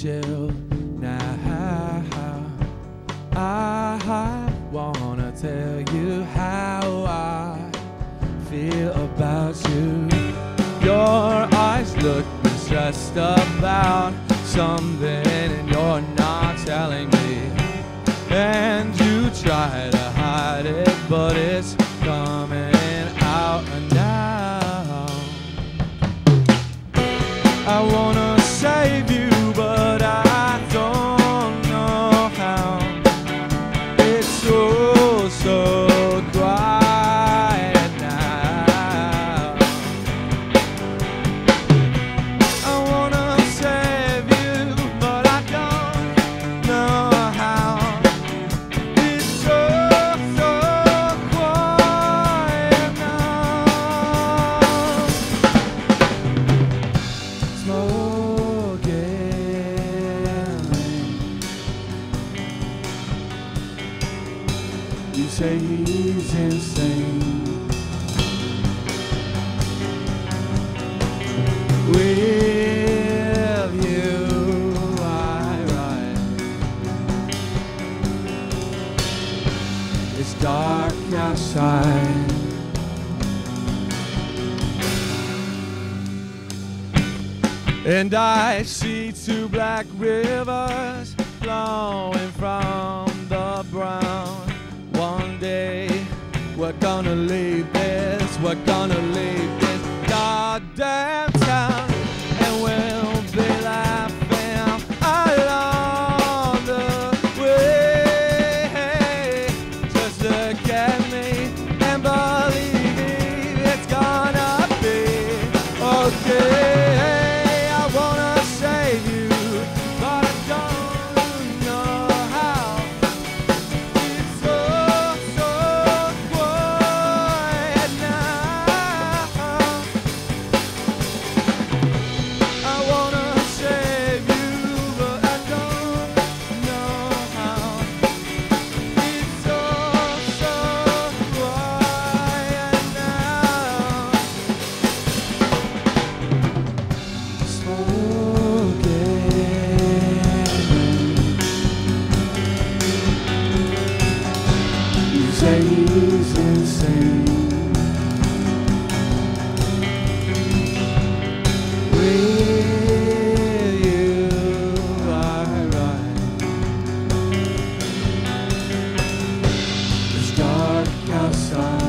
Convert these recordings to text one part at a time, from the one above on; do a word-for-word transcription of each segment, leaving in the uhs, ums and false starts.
chill now. I wanna tell you how I feel about you. Your eyes look stressed about something and you're not telling me. And you try to hide it, but it's coming out now. I wanna save you, but I don't know how. It's so, so quiet now. I wanna save you, but I don't know how. It's so, so quiet now. Smoking rain. You say he's insane. With you I ride. It's dark outside. And I see two black rivers flowing from the brown. One day we're gonna leave this, we're gonna leave this goddamn town, and we'll be laughing along the way. Just look at me and believe it's gonna be okay. He's insane. With you I ride. It's dark outside.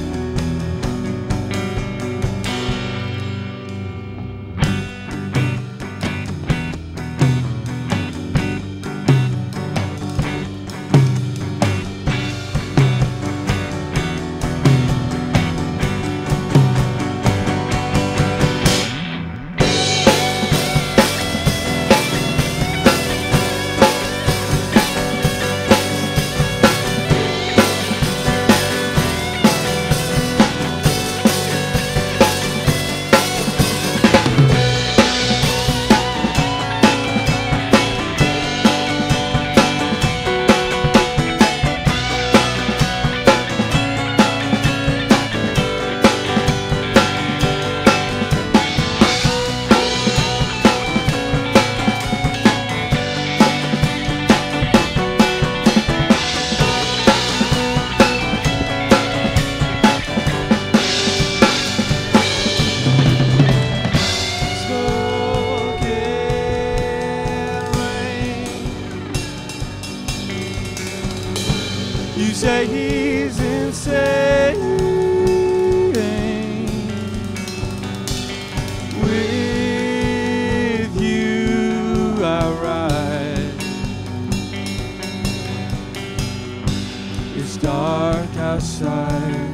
You say he's insane. With you I ride. It's dark outside.